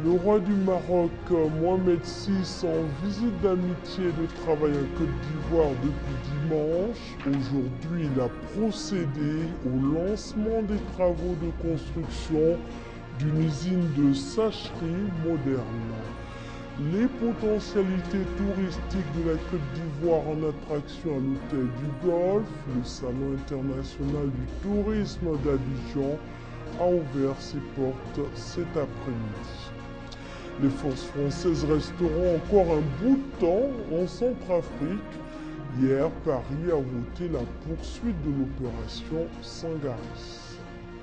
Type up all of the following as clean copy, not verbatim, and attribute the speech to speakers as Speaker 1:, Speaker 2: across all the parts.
Speaker 1: Le roi du Maroc, Mohamed VI, en visite d'amitié et de travail en Côte d'Ivoire depuis dimanche. Aujourd'hui, il a procédé au lancement des travaux de construction d'une usine de sacherie moderne. Les potentialités touristiques de la Côte d'Ivoire en attraction à l'hôtel du Golfe, le Salon international du tourisme d'Abidjan, a ouvert ses portes cet après-midi. Les forces françaises resteront encore un bout de temps en Centrafrique. Hier, Paris a voté la poursuite de l'opération Sangaris.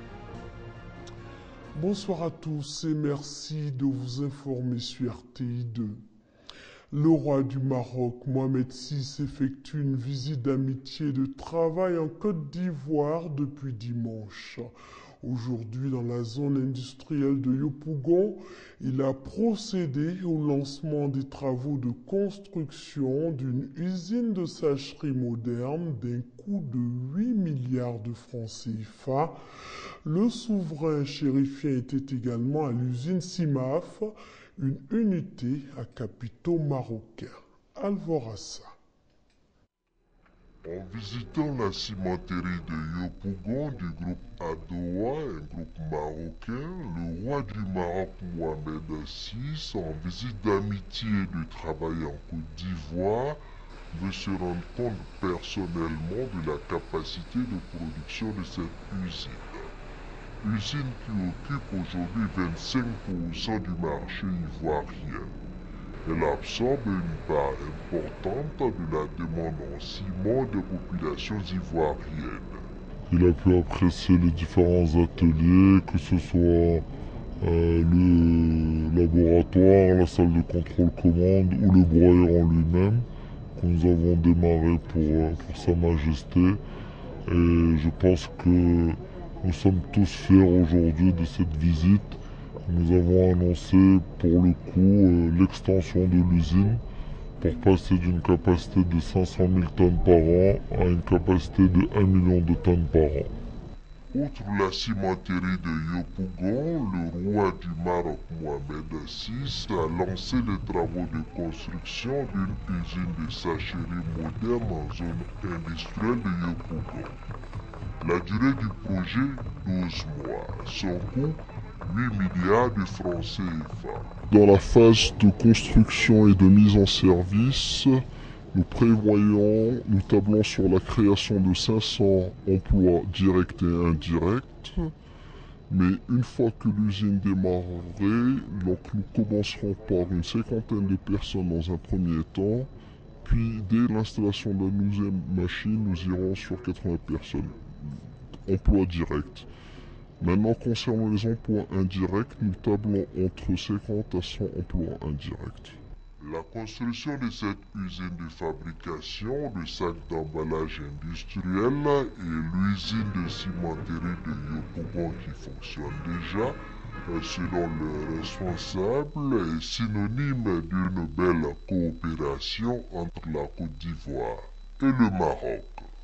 Speaker 1: Bonsoir à tous et merci de vous informer sur RTI2. Le roi du Maroc, Mohamed VI, effectue une visite d'amitié et de travail en Côte d'Ivoire depuis dimanche. Aujourd'hui, dans la zone industrielle de Yopougon, il a procédé au lancement des travaux de construction d'une usine de sacherie moderne d'un coût de 8 milliards de francs CFA. Le souverain chérifien était également à l'usine CIMAF, une unité à capitaux marocains. Alvorassa.
Speaker 2: En visitant la cimenterie de Yopougon du groupe Adoua, un groupe marocain, le roi du Maroc Mohamed VI, en visite d'amitié et de travail en Côte d'Ivoire, veut se rendre compte personnellement de la capacité de production de cette usine. Usine qui occupe aujourd'hui 25% du marché ivoirien. Elle absorbe une part importante de la demande en ciment des populations ivoiriennes.
Speaker 3: Il a pu apprécier les différents ateliers, que ce soit le laboratoire, la salle de contrôle commande ou le broyeur en lui-même, que nous avons démarré pour Sa Majesté. Et je pense que nous sommes tous fiers aujourd'hui de cette visite. Nous avons annoncé pour le coup l'extension de l'usine pour passer d'une capacité de 500 000 tonnes par an à une capacité de 1 million de tonnes par an.
Speaker 2: Outre la cimenterie de Yopougon, le roi du Maroc Mohamed VI a lancé les travaux de construction d'une usine de sacherie moderne en zone industrielle de Yopougon. La durée du projet, 12 mois. Son coût, 8 milliards de francs CFA.
Speaker 3: Dans la phase de construction et de mise en service, nous tablons sur la création de 500 emplois directs et indirects. Mais une fois que l'usine démarrerait, donc nous commencerons par une cinquantaine de personnes dans un premier temps. Puis dès l'installation de la 12e machine, nous irons sur 80 personnes. Emplois directs. Maintenant, concernant les emplois indirects, nous tablons entre 50 à 100 emplois indirects.
Speaker 2: La construction de cette usine de fabrication de sacs d'emballage industriel et l'usine de cimenterie de Yopougon qui fonctionne déjà, selon le responsable, est synonyme d'une belle coopération entre la Côte d'Ivoire et le Maroc.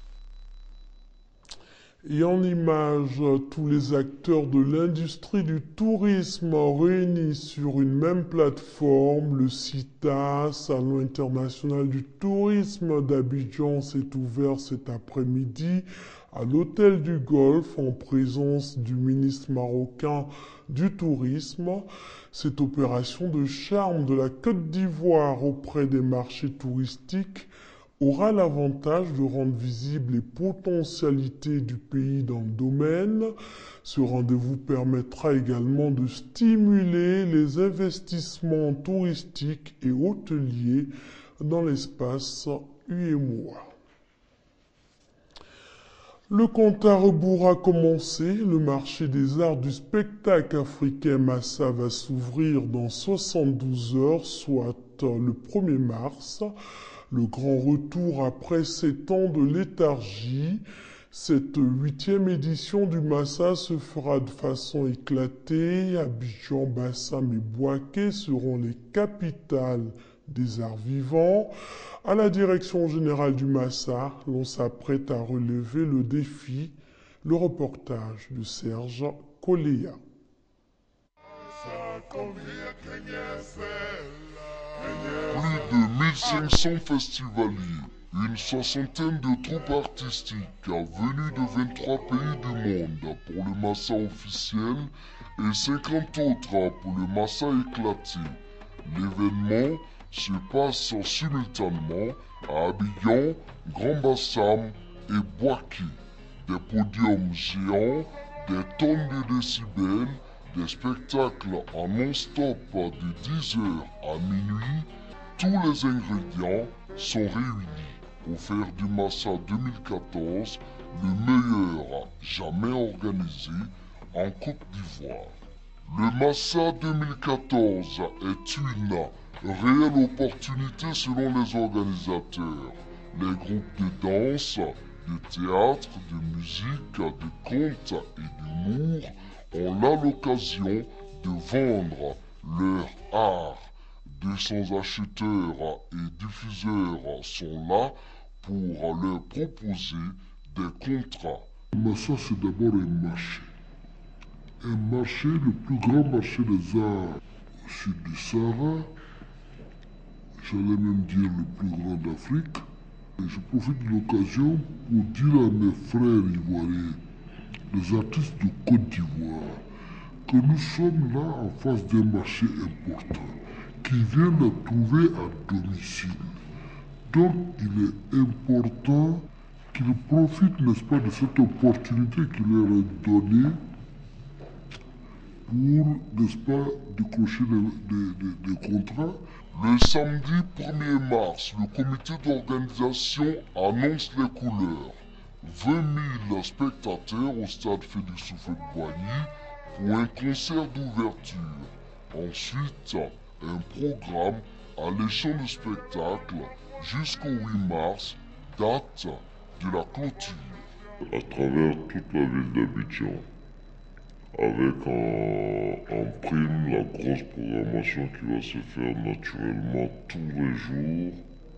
Speaker 1: Et en images, tous les acteurs de l'industrie du tourisme réunis sur une même plateforme, le CITA, Salon international du tourisme d'Abidjan, s'est ouvert cet après-midi à l'hôtel du Golfe en présence du ministre marocain du tourisme. Cette opération de charme de la Côte d'Ivoire auprès des marchés touristiques aura l'avantage de rendre visibles les potentialités du pays dans le domaine. Ce rendez-vous permettra également de stimuler les investissements touristiques et hôteliers dans l'espace UEMOA. Le compte à rebours a commencé. Le marché des arts du spectacle africain Massa va s'ouvrir dans 72 heures, soit le 1er mars. Le grand retour après 7 ans de léthargie. Cette 8e édition du Massa se fera de façon éclatée. Abidjan, Bassam et Bouaké seront les capitales des arts vivants. À la direction générale du Massa, l'on s'apprête à relever le défi. Le reportage de Serge Koléa.
Speaker 2: Plus de 1500 festivaliers, une soixantaine de troupes artistiques venues de 23 pays du monde pour le Massa officiel et 50 autres pour le Massa éclaté. L'événement se passe simultanément à Abidjan, Grand Bassam et Boaké. Des podiums géants, des tonnes de décibels, des spectacles en non-stop de 10h à minuit, tous les ingrédients sont réunis pour faire du Massa 2014 le meilleur jamais organisé en Côte d'Ivoire. Le Massa 2014 est une réelle opportunité selon les organisateurs. Les groupes de danse, de théâtre, de musique, de conte et d'humour ont là l'occasion de vendre leur art. 200 acheteurs et diffuseurs sont là pour leur proposer des contrats.
Speaker 3: Le Massa, c'est d'abord un marché. Un marché, le plus grand marché des arts au sud du Sahara. J'allais même dire le plus grand d'Afrique. Et je profite de l'occasion pour dire à mes frères ivoiriens, les artistes de Côte d'Ivoire, que nous sommes là en face d'un marché important, qui viennent à trouver à domicile. Donc il est important qu'ils profitent, n'est-ce pas, de cette opportunité qui leur est donnée pour, n'est-ce pas, décrocher des contrats.
Speaker 2: Le samedi 1er mars, le comité d'organisation annonce les couleurs. 20 000 spectateurs au stade Félix Houphouët-Boigny pour un concert d'ouverture. Ensuite, un programme alléchant le spectacle jusqu'au 8 mars, date de la clôture.
Speaker 3: À travers toute la ville d'Abidjan, avec en prime la grosse programmation qui va se faire naturellement tous les jours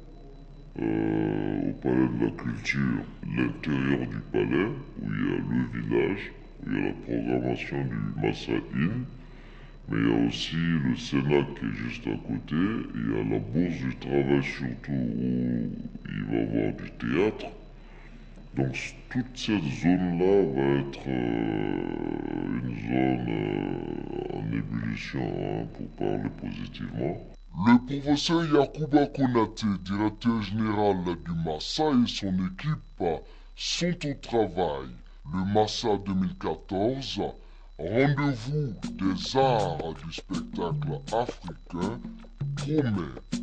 Speaker 3: au Palais de la Culture, l'intérieur du palais, où il y a le village, où il y a la programmation du Massa Inn, mais il y a aussi le Sénat qui est juste à côté, il y a la Bourse du Travail surtout, où il va y avoir du théâtre. Donc toute cette zone-là va être une zone en ébullition, hein, pour parler positivement.
Speaker 2: Le professeur Yacouba Konaté, directeur général du Massa et son équipe sont au travail. Le Massa 2014, rendez-vous des arts du spectacle africain, promet.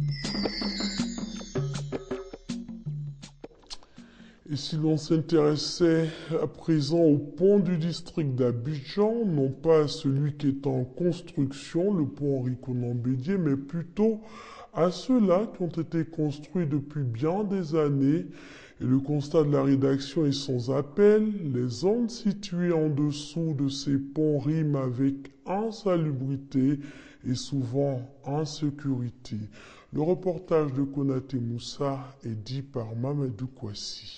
Speaker 1: Et si l'on s'intéressait à présent au pont du district d'Abidjan, non pas à celui qui est en construction, le pont Henri Konan Bédié, mais plutôt à ceux-là qui ont été construits depuis bien des années. Et le constat de la rédaction est sans appel. Les zones situées en dessous de ces ponts riment avec insalubrité et souvent insécurité. Le reportage de Konaté Moussa est dit par Mamadou Kouassi.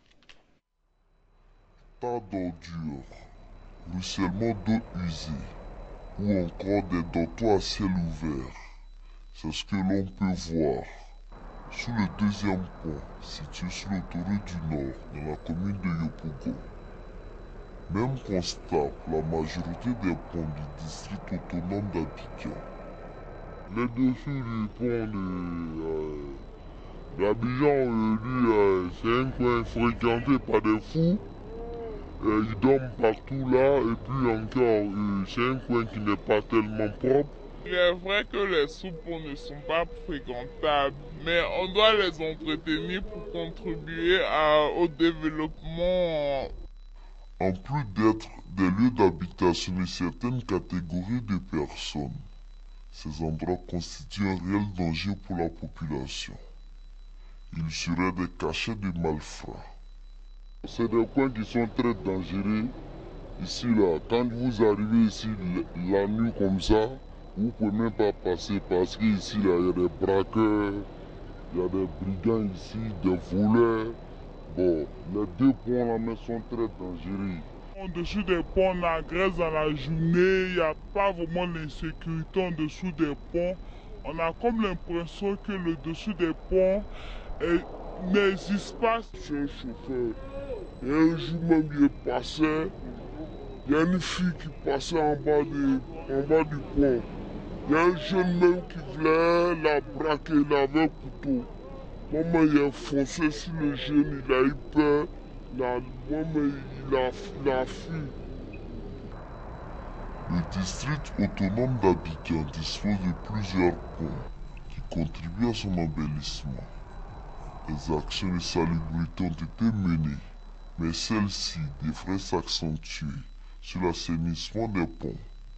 Speaker 2: Tas d'ordures, ruissellement d'eau usée, ou encore des dortoirs à ciel ouvert. C'est ce que l'on peut voir sous le deuxième pont, situé sur l'autoroute du Nord, dans la commune de Yopougon. Même constat pour la majorité des ponts du district autonome d'Abidjan. Le dessus du pont d'Abidjan, c'est un coin fréquenté par des fous. Ils dorment partout là, et puis encore, c'est un coin qui n'est pas tellement propre.
Speaker 4: Il est vrai que les sous-ponts ne sont pas fréquentables, mais on doit les entretenir pour contribuer au développement.
Speaker 2: En plus d'être des lieux d'habitation de certaines catégories de personnes, ces endroits constituent un réel danger pour la population. Ils seraient des cachets de malfrats. C'est des coins qui sont très dangereux. Ici, là, quand vous arrivez ici la nuit comme ça, vous ne pouvez même pas passer parce qu'ici, là, il y a des braqueurs, il y a des brigands ici, des voleurs. Bon, les deux ponts là, mais sont très dangereux.
Speaker 4: En dessous des ponts, on agresse dans la journée, il n'y a pas vraiment d'insécurité en dessous des ponts. On a comme l'impression que le dessous des ponts n'existe pas.
Speaker 1: Je suis un chauffeur. Et un jour même, il y a une fille qui passait en bas du pont. Il y a un jeune même qui voulait la braquer, il avait un couteau. Maman, il a foncé sur le jeune, il a eu peur. Maman, il a fui.
Speaker 2: Le district autonome d'Abidjan dispose de plusieurs ponts qui contribuent à son embellissement. Les actions de salubrité ont été menées, mais celles-ci devraient s'accentuer sur l'assainissement des ponts.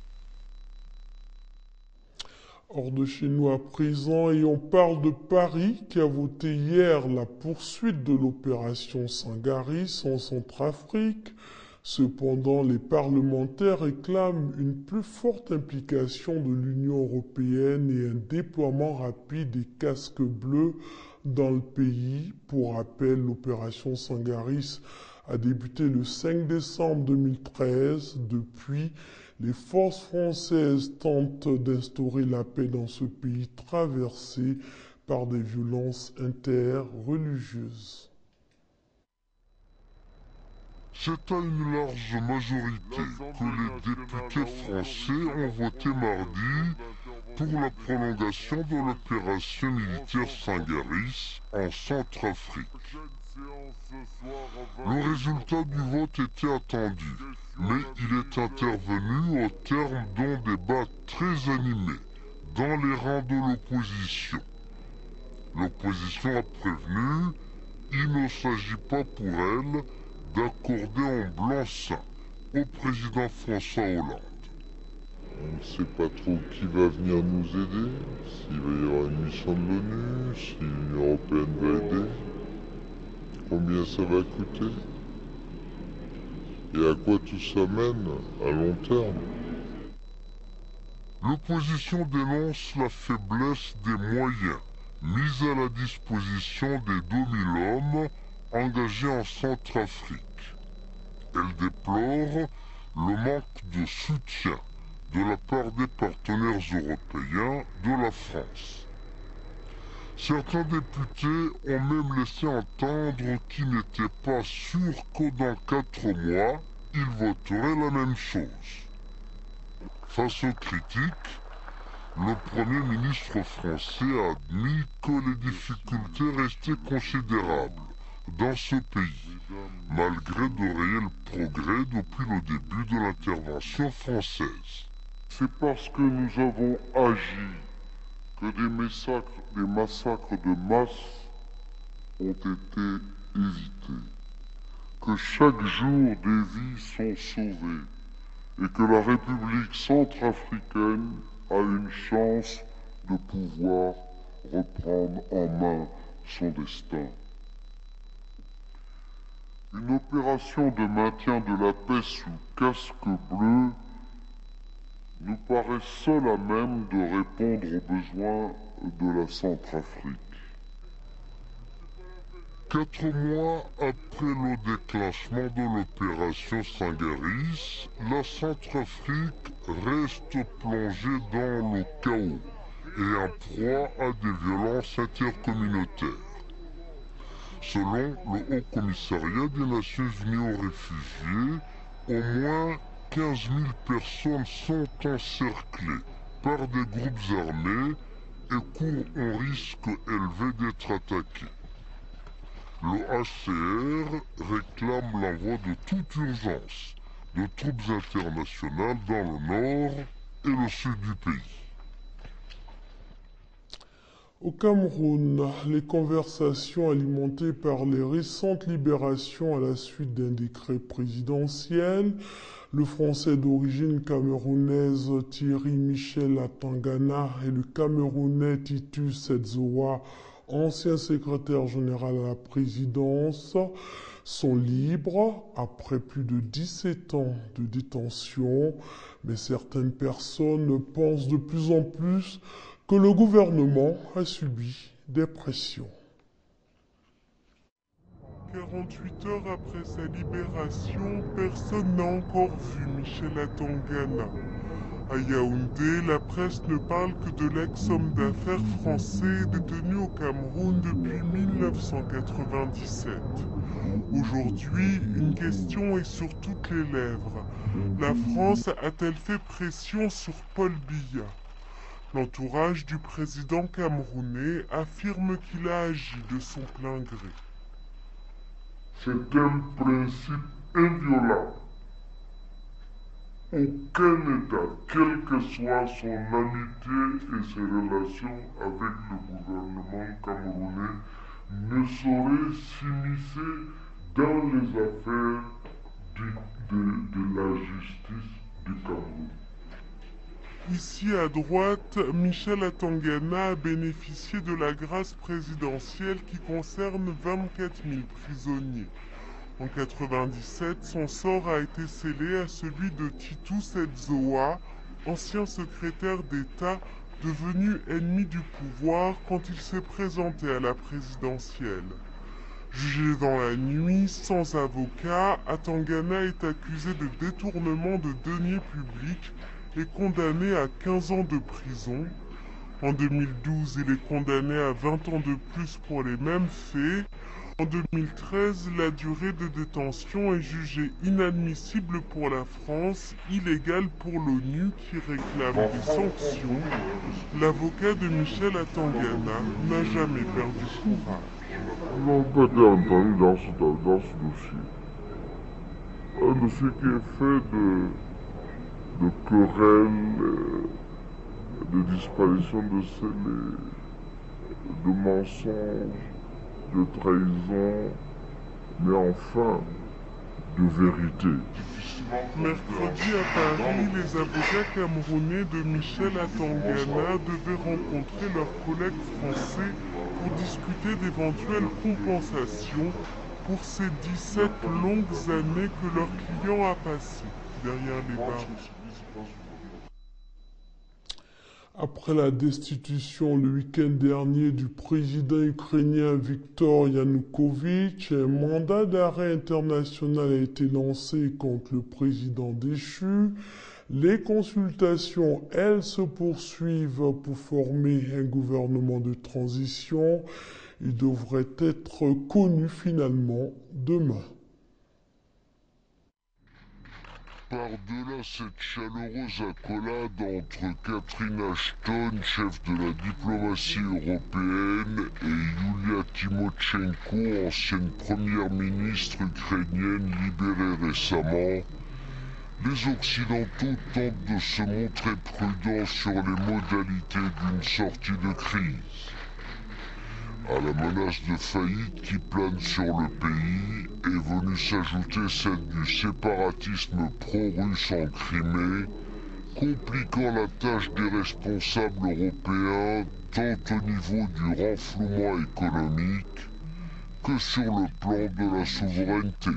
Speaker 1: Hors de chez nous à présent, et on parle de Paris qui a voté hier la poursuite de l'opération Sangaris en Centrafrique. Cependant, les parlementaires réclament une plus forte implication de l'Union européenne et un déploiement rapide des casques bleus dans le pays. Pour rappel, l'opération Sangaris a débuté le 5 décembre 2013. Depuis, les forces françaises tentent d'instaurer la paix dans ce pays traversé par des violences interreligieuses.
Speaker 2: C'est à une large majorité que les députés français ont voté mardi pour la prolongation de l'opération militaire Sangaris en Centrafrique. Le résultat du vote était attendu, mais il est intervenu au terme d'un débat très animé dans les rangs de l'opposition. L'opposition a prévenu, il ne s'agit pas pour elle d'accorder un blanc-seing au président François Hollande.
Speaker 3: On ne sait pas trop qui va venir nous aider, s'il va y avoir une mission de l'ONU, si l'Union européenne va aider, combien ça va coûter, et à quoi tout ça mène à long terme.
Speaker 2: L'opposition dénonce la faiblesse des moyens mis à la disposition des 2000 hommes engagés en Centrafrique. Elle déplore le manque de soutien de la part des partenaires européens de la France. Certains députés ont même laissé entendre qu'ils n'étaient pas sûrs que dans 4 mois, ils voteraient la même chose. Face aux critiques, le Premier ministre français a admis que les difficultés restaient considérables dans ce pays, malgré de réels progrès depuis le début de l'intervention française.
Speaker 1: C'est parce que nous avons agi que des massacres de masse ont été évités, que chaque jour des vies sont sauvées et que la République centrafricaine a une chance de pouvoir reprendre en main son destin. Une opération de maintien de la paix sous casque bleu nous paraît seule à même de répondre aux besoins de la Centrafrique.
Speaker 2: 4 mois après le déclenchement de l'opération Sangaris, la Centrafrique reste plongée dans le chaos et en proie à des violences intercommunautaires. Selon le Haut Commissariat des Nations Unies aux réfugiés, au moins 15 000 personnes sont encerclées par des groupes armés et courent un risque élevé d'être attaquées. Le HCR réclame l'envoi de toute urgence de troupes internationales dans le nord et le sud du pays.
Speaker 1: Au Cameroun, les conversations alimentées par les récentes libérations à la suite d'un décret présidentiel, le Français d'origine camerounaise Thierry Michel Atangana et le Camerounais Titus Edzoa, ancien secrétaire général à la présidence, sont libres après plus de 17 ans de détention, mais certaines personnes pensent de plus en plus que le gouvernement a subi des pressions. 48 heures après sa libération, personne n'a encore vu Michel Atangana. À Yaoundé, la presse ne parle que de l'ex-homme d'affaires français détenu au Cameroun depuis 1997. Aujourd'hui, une question est sur toutes les lèvres. La France a-t-elle fait pression sur Paul Biya? L'entourage du président camerounais affirme qu'il a agi de son plein gré.
Speaker 2: C'est un principe inviolable. Aucun État, quelle que soit son amitié et ses relations avec le gouvernement camerounais, ne saurait s'immiscer dans les affaires de la justice du Cameroun.
Speaker 1: Ici à droite, Michel Atangana a bénéficié de la grâce présidentielle qui concerne 24 000 prisonniers. En 1997, son sort a été scellé à celui de Titus Edzoa, ancien secrétaire d'État devenu ennemi du pouvoir quand il s'est présenté à la présidentielle. Jugé dans la nuit, sans avocat, Atangana est accusé de détournement de deniers publics et condamné à 15 ans de prison. En 2012, il est condamné à 20 ans de plus pour les mêmes faits. En 2013, la durée de détention est jugée inadmissible pour la France, illégale pour l'ONU qui réclame des sanctions. L'avocat de Michel Atangana n'a jamais perdu courage.
Speaker 2: Nous n'avons pas été entendus dans ce dossier. Un dossier qui est fait de querelles, de disparition de scellés, de mensonges, de trahison, mais enfin de vérité.
Speaker 1: Mercredi à Paris, les avocats camerounais de Michel Atangana devaient rencontrer leurs collègues français pour discuter d'éventuelles compensations pour ces 17 longues années que leur client a passées derrière les barreaux. Après la destitution le week-end dernier du président ukrainien Viktor Yanukovych, un mandat d'arrêt international a été lancé contre le président déchu. Les consultations, elles, se poursuivent pour former un gouvernement de transition. Il devrait être connu finalement demain.
Speaker 2: Par-delà cette chaleureuse accolade entre Catherine Ashton, chef de la diplomatie européenne, et Yulia Tymoshenko, ancienne première ministre ukrainienne libérée récemment, les Occidentaux tentent de se montrer prudents sur les modalités d'une sortie de crise. À la menace de faillite qui plane sur le pays est venue s'ajouter celle du séparatisme pro-russe en Crimée, compliquant la tâche des responsables européens tant au niveau du renflouement économique que sur le plan de la souveraineté.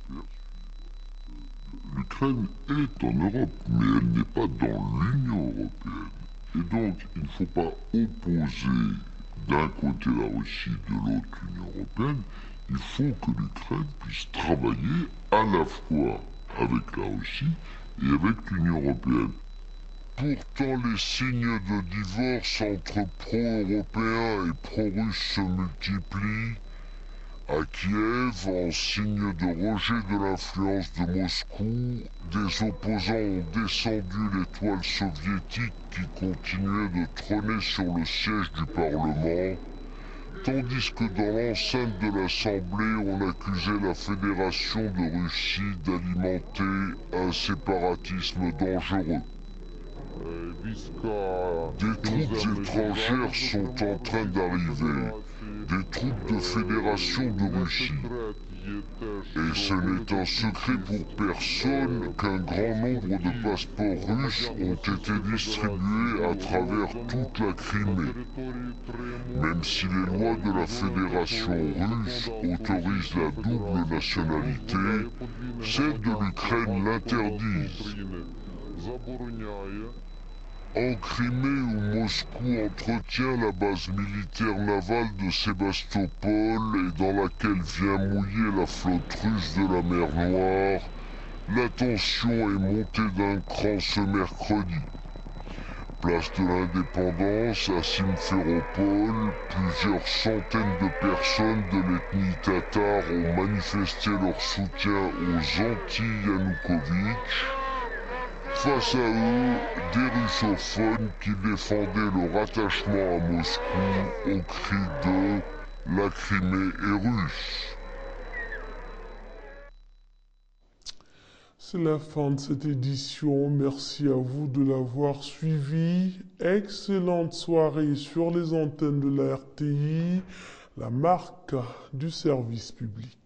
Speaker 2: L'Ukraine est en Europe, mais elle n'est pas dans l'Union européenne. Et donc, il ne faut pas opposer d'un côté la Russie, de l'autre l'Union européenne. Il faut que l'Ukraine puisse travailler à la fois avec la Russie et avec l'Union européenne. Pourtant, les signes de divorce entre pro-européens et pro-russes se multiplient. À Kiev, en signe de rejet de l'influence de Moscou, des opposants ont descendu l'étoile soviétique qui continuait de trôner sur le siège du Parlement, tandis que dans l'enceinte de l'Assemblée, on accusait la Fédération de Russie d'alimenter un séparatisme dangereux. Des troupes étrangères sont en train d'arriver, des troupes de Fédération de Russie. Et ce n'est un secret pour personne qu'un grand nombre de passeports russes ont été distribués à travers toute la Crimée. Même si les lois de la Fédération russe autorisent la double nationalité, celles de l'Ukraine l'interdisent. En Crimée, où Moscou entretient la base militaire navale de Sébastopol et dans laquelle vient mouiller la flotte russe de la mer Noire, la tension est montée d'un cran ce mercredi. Place de l'Indépendance, à Simferopol, plusieurs centaines de personnes de l'ethnie tatare ont manifesté leur soutien aux anti-Yanukovych. Face à eux, des russophones qui défendaient leur attachement à Moscou au cri de « La Crimée est russe ».
Speaker 1: C'est la fin de cette édition. Merci à vous de l'avoir suivi. Excellente soirée sur les antennes de la RTI, la marque du service public.